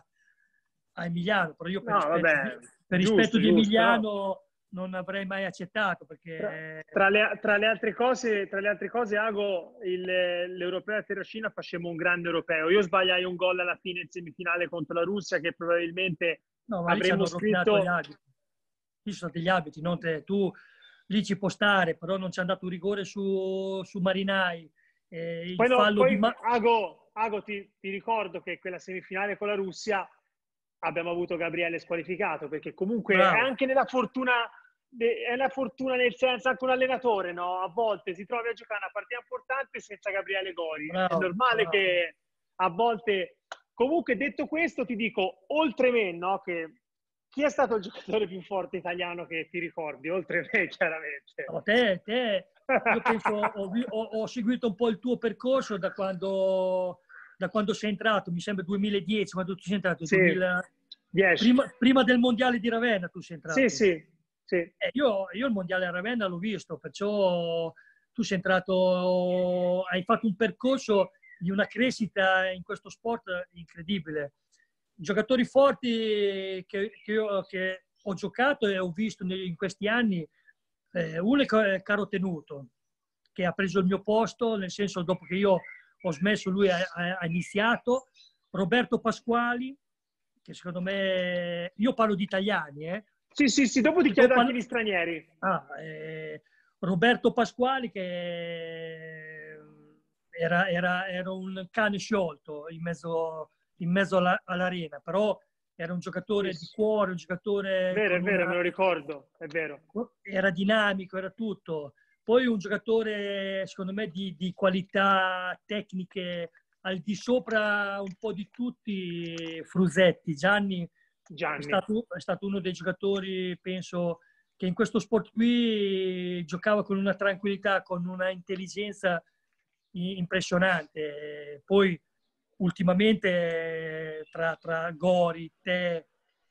Speaker 2: a Emiliano, però io per
Speaker 1: No,
Speaker 2: rispetto,
Speaker 1: vabbè,
Speaker 2: per rispetto
Speaker 1: giusto,
Speaker 2: di
Speaker 1: giusto, no?
Speaker 2: Emiliano non avrei mai accettato
Speaker 1: Tra,
Speaker 2: perché...
Speaker 1: tra, le, tra, le, altre cose, tra le altre cose, Ago, il, l'europeo a Terracina facemmo un grande europeo. Io sbagliai un gol alla fine in semifinale contro la Russia che probabilmente
Speaker 2: No, ma lì ci
Speaker 1: avremmo
Speaker 2: hanno rovinato gli
Speaker 1: scritto...
Speaker 2: arbitri. Lì sono stati gli arbitri, non te. Tu lì ci può stare, però non ci hanno dato rigore su, su Marinai. Eh, il
Speaker 1: Poi, no,
Speaker 2: fallo di...
Speaker 1: poi
Speaker 2: Ma...
Speaker 1: Ago, Ago ti, ti ricordo che quella semifinale con la Russia abbiamo avuto Gabriele squalificato, perché comunque è
Speaker 2: Bravo.
Speaker 1: anche nella fortuna, è la fortuna nel senso, anche un allenatore, no? A volte si trova a giocare una partita importante senza Gabriele Gori. È
Speaker 2: Bravo,
Speaker 1: normale
Speaker 2: bravo.
Speaker 1: che a volte... Comunque, detto questo, ti dico, oltre me, no? Che chi è stato il giocatore più forte italiano che ti ricordi, oltre me, chiaramente?
Speaker 2: No, te, te, io penso, ho, ho, ho seguito un po' il tuo percorso da quando, da quando sei entrato, mi sembra duemiladieci, quando tu sei entrato,
Speaker 1: Sì,
Speaker 2: duemila,
Speaker 1: dieci.
Speaker 2: prima, prima del mondiale di Ravenna tu sei
Speaker 1: Sì,
Speaker 2: entrato.
Speaker 1: sì, sì.
Speaker 2: Eh, io, io il mondiale a Ravenna l'ho visto, perciò tu sei entrato, hai fatto un percorso di una crescita in questo sport incredibile. Giocatori forti che, che, io, che ho giocato e ho visto in questi anni, eh, uno è Caro Tenuto, che ha preso il mio posto, nel senso dopo che io ho smesso lui ha, ha iniziato. Roberto Pasquali, che secondo me, io parlo di italiani, eh.
Speaker 1: Sì, sì, sì, dopo ti chiedo anche
Speaker 2: Parlo...
Speaker 1: gli stranieri.
Speaker 2: Ah, eh, Roberto Pasquali che era, era, era un cane sciolto in mezzo, in mezzo alla, all'arena, però era un giocatore di
Speaker 1: Sì.
Speaker 2: cuore, un giocatore
Speaker 1: Vero, è
Speaker 2: con
Speaker 1: vero,
Speaker 2: una...
Speaker 1: me lo ricordo, è vero.
Speaker 2: Era dinamico, era tutto. Poi un giocatore, secondo me, di, di qualità tecniche al di sopra un po' di tutti, Frusetti. Gianni è
Speaker 1: Gianni.
Speaker 2: stato, è stato uno dei giocatori, penso, che in questo sport qui giocava con una tranquillità, con una intelligenza impressionante. Poi ultimamente tra, tra Gori, te,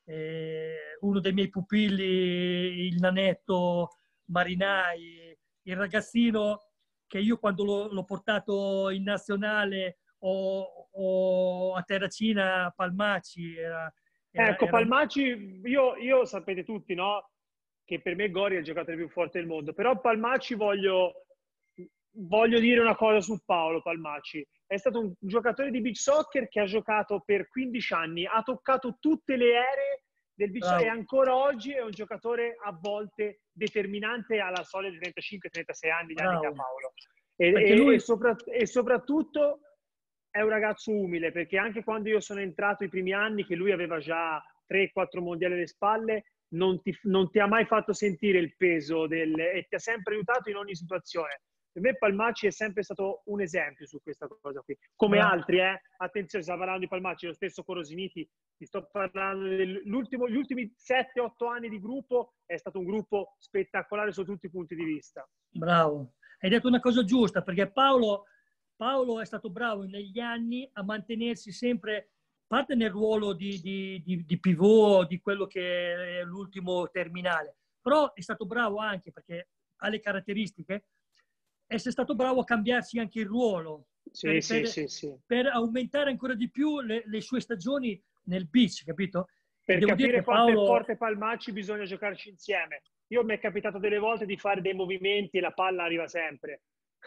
Speaker 2: eh, uno dei miei pupilli, il nanetto Marinai, il ragazzino che io quando l'ho, l'ho portato in nazionale o, o a Terracina Palmacci era, era,
Speaker 1: Ecco,
Speaker 2: era un...
Speaker 1: Palmacci, io, io sapete tutti, no? Che per me Gori è il giocatore più forte del mondo, però Palmacci voglio, voglio dire una cosa su Paolo Palmacci. È stato un giocatore di beach soccer che ha giocato per quindici anni, ha toccato tutte le ere del beach soccer e ancora oggi è un giocatore a volte determinante alla soglia di trentacinque trentasei anni, gli anni che ha Paolo. E,
Speaker 2: Perché
Speaker 1: e,
Speaker 2: lui...
Speaker 1: e, sopra, e soprattutto è un ragazzo umile, perché anche quando io sono entrato i primi anni, che lui aveva già tre quattro mondiali alle spalle, non ti, non ti ha mai fatto sentire il peso del, e ti ha sempre aiutato in ogni situazione. Per me Palmacci è sempre stato un esempio su questa cosa qui. Come
Speaker 2: Bravo.
Speaker 1: altri, eh? Attenzione, sta parlando di Palmacci, lo stesso Corosiniti, ti sto parlando dell'ultimo, gli ultimi sette otto anni di gruppo, è stato un gruppo spettacolare su tutti i punti di vista.
Speaker 2: Bravo. Hai detto una cosa giusta, perché Paolo, Paolo è stato bravo negli anni a mantenersi sempre, parte nel ruolo di, di, di, di pivot, di quello che è l'ultimo terminale, però è stato bravo anche perché ha le caratteristiche, essere stato bravo a cambiarsi anche il ruolo
Speaker 1: Sì,
Speaker 2: per,
Speaker 1: sì,
Speaker 2: per,
Speaker 1: sì, sì.
Speaker 2: per aumentare ancora di più le, le sue stagioni nel beach, capito?
Speaker 1: Per
Speaker 2: E devo dire
Speaker 1: capire
Speaker 2: che
Speaker 1: quanto
Speaker 2: Paolo...
Speaker 1: è forte Palmacci bisogna giocarci insieme. Io mi è capitato delle volte di fare dei movimenti e la palla arriva sempre.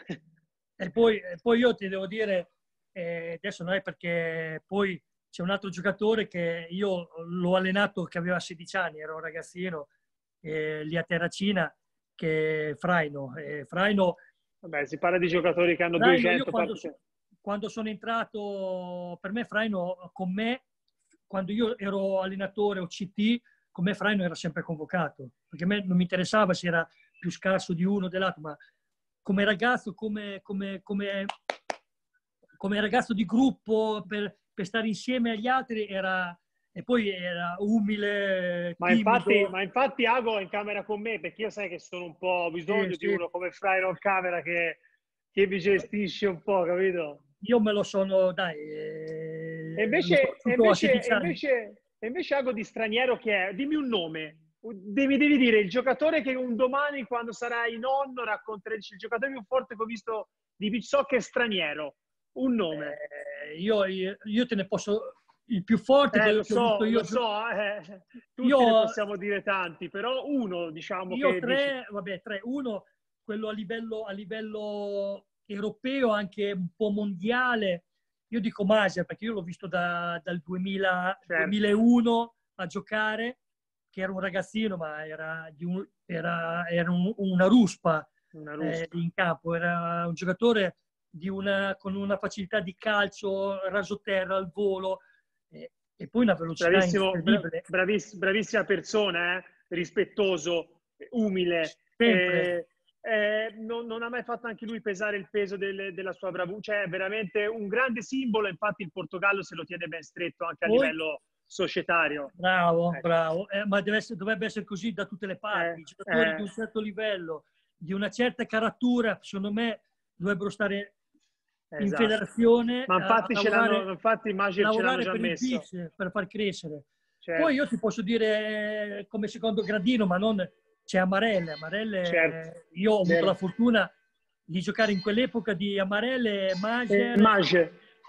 Speaker 2: E poi, e poi io ti devo dire, eh, adesso non è perché poi c'è un altro giocatore che io l'ho allenato che aveva sedici anni, era un ragazzino, eh, lì a Terracina, che è Fraino. Eh, Fraino,
Speaker 1: Vabbè, si parla di giocatori che hanno
Speaker 2: Fraino io
Speaker 1: duecento
Speaker 2: quando,
Speaker 1: partite.
Speaker 2: quando sono entrato, per me Fraino con me, quando io ero allenatore o C T, con me Fraino era sempre convocato, perché a me non mi interessava se era più scarso di uno o dell'altro, ma come ragazzo, come, come, come, come ragazzo di gruppo, per, per stare insieme agli altri, era, e poi era umile,
Speaker 1: Ma infatti,
Speaker 2: timido.
Speaker 1: ma infatti Ago è in camera con me, perché io sai che sono un po', ho
Speaker 2: Sì,
Speaker 1: bisogno di
Speaker 2: sì.
Speaker 1: uno come Fraino in camera che, che mi gestisce un po', capito?
Speaker 2: Io me lo sono, dai,
Speaker 1: E
Speaker 2: eh, l'ho
Speaker 1: invece, e
Speaker 2: conosciuto a
Speaker 1: invece,
Speaker 2: sedici
Speaker 1: e
Speaker 2: anni.
Speaker 1: invece, e invece Ago di straniero che è? Dimmi un nome. Devi, devi dire il giocatore che un domani, quando sarai nonno, racconterai il giocatore più forte che ho visto di beach soccer straniero. Un nome.
Speaker 2: Eh, io, io, io te ne posso, il più forte
Speaker 1: Eh,
Speaker 2: che,
Speaker 1: lo
Speaker 2: che ho visto
Speaker 1: so,
Speaker 2: io,
Speaker 1: lo so, eh, tutti ne
Speaker 2: io,
Speaker 1: possiamo dire tanti, però uno, diciamo,
Speaker 2: io
Speaker 1: che dici,
Speaker 2: tre, vabbè, tre, uno, quello a livello, a livello europeo, anche un po' mondiale, io dico Maser, perché io l'ho visto da, dal duemila,
Speaker 1: certo,
Speaker 2: duemilauno a giocare, che era un ragazzino, ma era, di un, era, era un, una ruspa
Speaker 1: una
Speaker 2: eh,
Speaker 1: ruspa.
Speaker 2: in campo, era un giocatore di una, con una facilità di calcio, rasoterra al volo, eh, e poi una velocità
Speaker 1: Bravissimo, bra-
Speaker 2: incredibile.
Speaker 1: braviss- bravissima persona, eh? Rispettoso, umile.
Speaker 2: Sempre.
Speaker 1: Eh, eh, non, non ha mai fatto anche lui pesare il peso del- della sua bravura, cioè è veramente un grande simbolo, infatti il Portogallo se lo tiene ben stretto anche a
Speaker 2: Poi,
Speaker 1: livello societario.
Speaker 2: Bravo,
Speaker 1: Ecco.
Speaker 2: bravo. Eh, ma deve essere, dovrebbe essere così da tutte le parti.
Speaker 1: Eh,
Speaker 2: I giocatori
Speaker 1: eh.
Speaker 2: di un certo livello, di una certa caratura, secondo me, dovrebbero stare in
Speaker 1: Esatto.
Speaker 2: federazione
Speaker 1: Ma
Speaker 2: a, a
Speaker 1: infatti ce
Speaker 2: lavorare,
Speaker 1: l'hanno, infatti Magic ce l'hanno
Speaker 2: lavorare
Speaker 1: già
Speaker 2: per il
Speaker 1: messo.
Speaker 2: pitch, per far crescere.
Speaker 1: Certo.
Speaker 2: Poi io ti posso dire eh, come secondo gradino, ma non c'è Amarelle. Amarelle,
Speaker 1: Certo.
Speaker 2: io ho avuto
Speaker 1: Vero.
Speaker 2: la fortuna di giocare in quell'epoca di Amarelle, Mager,
Speaker 1: Mager.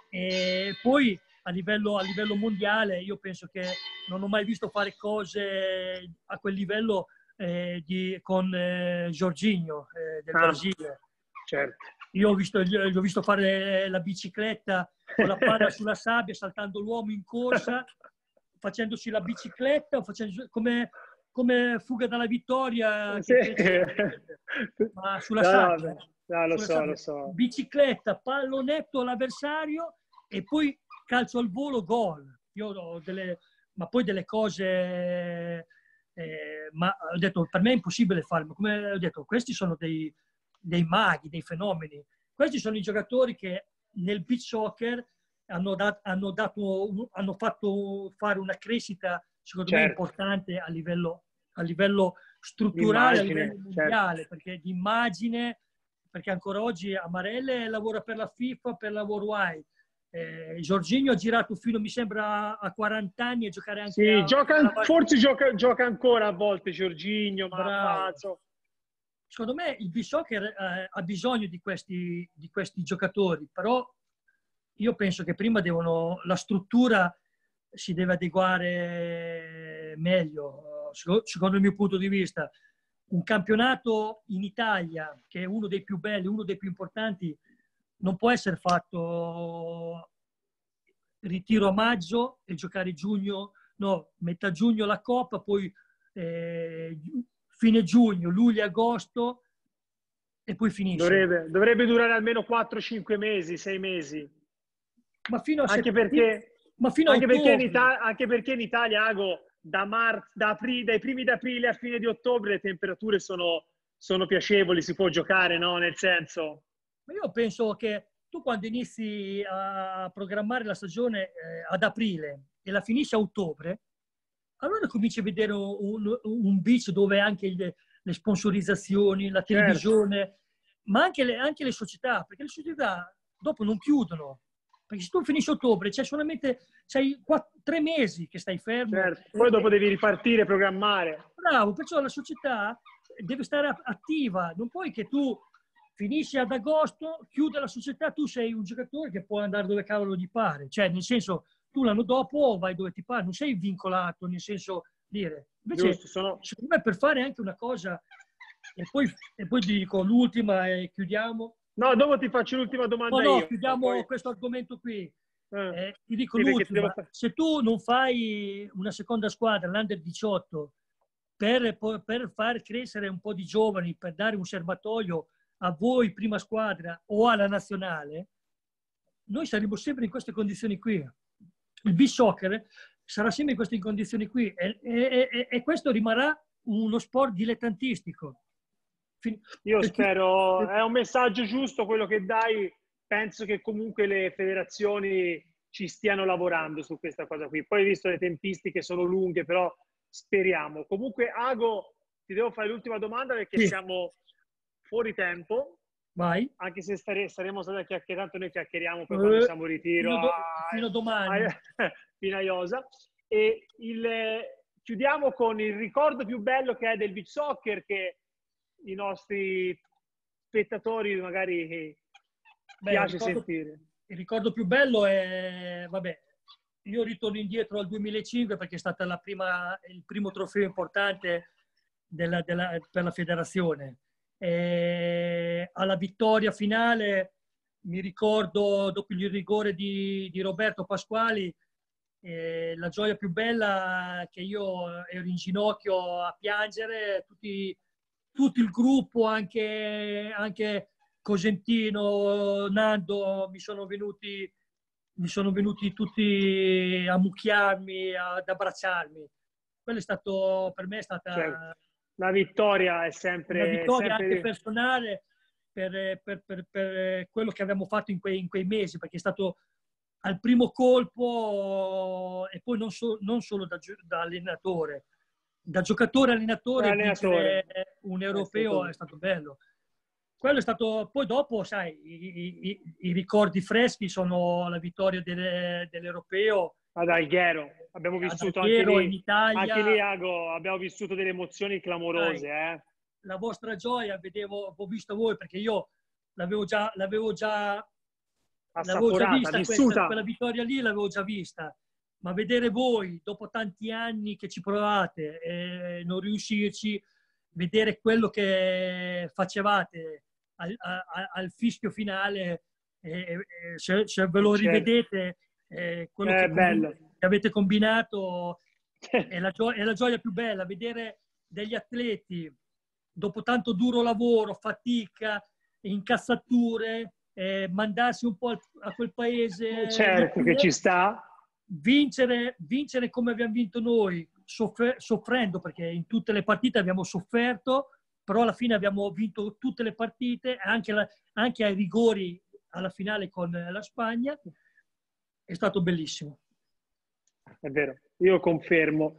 Speaker 2: e poi a livello, a livello mondiale io penso che non ho mai visto fare cose a quel livello eh, di, con eh, Jorginho eh, del
Speaker 1: Ah,
Speaker 2: Brasile.
Speaker 1: certo.
Speaker 2: Io ho visto, gli ho visto fare la bicicletta con la palla sulla sabbia, saltando l'uomo in corsa, facendosi la bicicletta, facendo, come, come fuga dalla vittoria,
Speaker 1: Sì.
Speaker 2: che fece, ma sulla
Speaker 1: No,
Speaker 2: sabbia.
Speaker 1: no, no, lo
Speaker 2: sulla
Speaker 1: so,
Speaker 2: sabbia.
Speaker 1: lo so.
Speaker 2: Bicicletta, pallonetto all'avversario e poi calcio al volo, gol. Io ho delle, ma poi delle cose, eh, ma ho detto, per me è impossibile farlo, ma come ho detto, questi sono dei, dei maghi, dei fenomeni. Questi sono i giocatori che nel beach soccer hanno, dat, hanno, dato, hanno fatto fare una crescita, secondo
Speaker 1: Certo.
Speaker 2: me, importante a livello, a livello strutturale, a livello mondiale, certo. Perché di immagine, perché ancora oggi Amarelle lavora per la FIFA, per la Worldwide. Eh, Jorginho ha girato fino, mi sembra, a quaranta anni e giocare anche
Speaker 1: sì,
Speaker 2: a...
Speaker 1: gioca,
Speaker 2: a...
Speaker 1: forse gioca, gioca ancora a volte Jorginho, ma
Speaker 2: Bravo.
Speaker 1: Mazzo.
Speaker 2: Secondo me il beach soccer eh, ha bisogno di questi, di questi giocatori, però io penso che prima devono, la struttura si deve adeguare meglio, secondo il mio punto di vista. Un campionato in Italia, che è uno dei più belli, uno dei più importanti, non può essere fatto ritiro a maggio e giocare giugno, no, metà giugno la Coppa, poi eh, fine giugno, luglio, agosto e poi finisce.
Speaker 1: Dovrebbe, dovrebbe durare almeno quattro cinque mesi, sei mesi.
Speaker 2: Ma fino a
Speaker 1: anche
Speaker 2: set...
Speaker 1: perché,
Speaker 2: ma fino
Speaker 1: anche
Speaker 2: a
Speaker 1: perché, in Italia, anche perché in Italia, Ago, da marzo, da aprile, dai primi d'aprile a fine di ottobre le temperature sono, sono piacevoli, si può giocare, no? Nel senso...
Speaker 2: Ma io penso che tu quando inizi a programmare la stagione eh, ad aprile e la finisci a ottobre, allora cominci a vedere un, un beach dove anche le, le sponsorizzazioni, la televisione, certo. ma anche le, anche le società, perché le società dopo non chiudono. Perché se tu finisci a ottobre c'è solamente c'hai quattro, tre mesi che stai fermo.
Speaker 1: Certo. Poi dopo devi ripartire, programmare.
Speaker 2: Bravo, perciò la società deve stare attiva. Non puoi che tu finisci ad agosto, chiude la società, tu sei un giocatore che può andare dove cavolo gli pare. Cioè, nel senso, tu l'anno dopo vai dove ti pare, non sei vincolato, nel senso dire. Invece,
Speaker 1: Giusto, sono...
Speaker 2: secondo me, per fare anche una cosa, e poi, e poi dico l'ultima e chiudiamo.
Speaker 1: No, dopo ti faccio l'ultima domanda
Speaker 2: no, no,
Speaker 1: io.
Speaker 2: chiudiamo
Speaker 1: poi...
Speaker 2: questo argomento qui.
Speaker 1: Eh.
Speaker 2: Eh, ti dico
Speaker 1: sì,
Speaker 2: l'ultima.
Speaker 1: devo...
Speaker 2: Se tu non fai una seconda squadra, l'Under diciotto, per, per far crescere un po' di giovani, per dare un serbatoio a voi prima squadra o alla nazionale, noi saremo sempre in queste condizioni qui. Il beach soccer sarà sempre in queste condizioni qui e, e, e, e questo rimarrà uno sport dilettantistico.
Speaker 1: Io spero, è un messaggio giusto quello che dai, penso che comunque le federazioni ci stiano lavorando su questa cosa qui. Poi visto le tempistiche sono lunghe, però speriamo. Comunque Ago, ti devo fare l'ultima domanda perché sì. siamo fuori tempo.
Speaker 2: Vai.
Speaker 1: Anche se stare, saremo stati a chiacchierare, tanto noi chiacchieriamo poi eh, quando siamo in ritiro.
Speaker 2: Fino, do,
Speaker 1: a,
Speaker 2: fino domani.
Speaker 1: A, fino a Iosa. E il, chiudiamo con il ricordo più bello che è del beach soccer, che i nostri spettatori magari Beh, piace
Speaker 2: il ricordo,
Speaker 1: sentire.
Speaker 2: Il ricordo più bello è, vabbè, io ritorno indietro al duemilacinque perché è stato la prima, il primo trofeo importante della, della, per la federazione. E alla vittoria finale mi ricordo dopo il rigore di, di Roberto Pasquali, eh, la gioia più bella che io ero in ginocchio a piangere, tutti, tutto il gruppo, anche, anche Cosentino, Nando, mi sono venuti, mi sono venuti tutti a mucchiarmi, ad abbracciarmi. Quello è stato, per me è stata...
Speaker 1: Certo. La vittoria è sempre...
Speaker 2: Una vittoria
Speaker 1: sempre...
Speaker 2: anche personale per, per, per, per quello che abbiamo fatto in quei, in quei mesi, perché è stato al primo colpo, e poi non, so, non solo da, da allenatore, da giocatore allenatore,
Speaker 1: Allenatore.
Speaker 2: vincere un europeo è stato bello. Quello è stato, poi dopo, sai, i, i, i ricordi freschi sono la vittoria delle, dell'europeo
Speaker 1: ad Alghero. Abbiamo vissuto anche lì,
Speaker 2: in Italia.
Speaker 1: Anche lì, Ago, abbiamo vissuto delle emozioni clamorose.
Speaker 2: Dai,
Speaker 1: eh.
Speaker 2: La vostra gioia, vedevo, ho visto voi, perché io l'avevo già, l'avevo già, l'avevo già vista, questa, quella vittoria lì l'avevo già vista. Ma vedere voi, dopo tanti anni che ci provate e non riuscirci, vedere quello che facevate al, a, al fischio finale, eh, se, se ve lo rivedete, eh, quello
Speaker 1: è
Speaker 2: che,
Speaker 1: bello.
Speaker 2: che avete combinato è la, gio- è la gioia più bella, vedere degli atleti dopo tanto duro lavoro, fatica, incassature, eh, mandarsi un po' a quel paese.
Speaker 1: Certo che ci sta.
Speaker 2: Vincere, vincere come abbiamo vinto noi, soffre- soffrendo, perché in tutte le partite abbiamo sofferto, però alla fine abbiamo vinto tutte le partite, anche, la, anche ai rigori alla finale con la Spagna. È stato bellissimo.
Speaker 1: È vero, io confermo.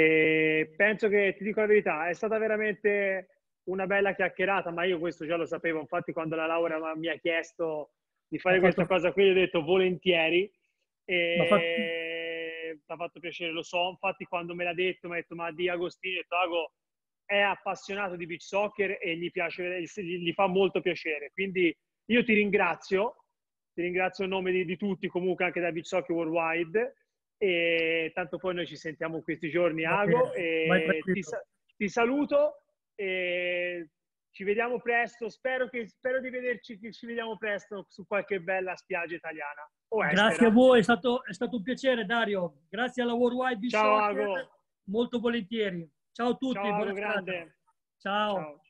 Speaker 1: E penso che, ti dico la verità, è stata veramente una bella chiacchierata, ma io questo già lo sapevo. Infatti quando la Laura mi ha chiesto di fare
Speaker 2: M'ha
Speaker 1: questa
Speaker 2: fatto...
Speaker 1: cosa qui, io ho detto volentieri. E
Speaker 2: fatto...
Speaker 1: mi ha fatto piacere, lo so. Infatti quando me l'ha detto, mi ha detto, ma di Agostini, ho detto, Ago è appassionato di beach soccer e gli piace, gli fa molto piacere. Quindi io ti ringrazio, ti ringrazio a nome di, di tutti, comunque anche da Beach Soccer Worldwide. E tanto poi noi ci sentiamo in questi giorni, Ago, e ti, ti saluto e ci vediamo presto. Spero, che, spero di vederci, che ci vediamo presto su qualche bella spiaggia italiana o estera.
Speaker 2: Grazie a voi, è stato, è stato un piacere, Dario. Grazie alla Worldwide Beach
Speaker 1: Ciao,
Speaker 2: Soccer,
Speaker 1: Ago.
Speaker 2: molto volentieri. Ciao a tutti,
Speaker 1: Ciao,
Speaker 2: buona
Speaker 1: Ago, grande.
Speaker 2: Ciao.
Speaker 1: Ciao.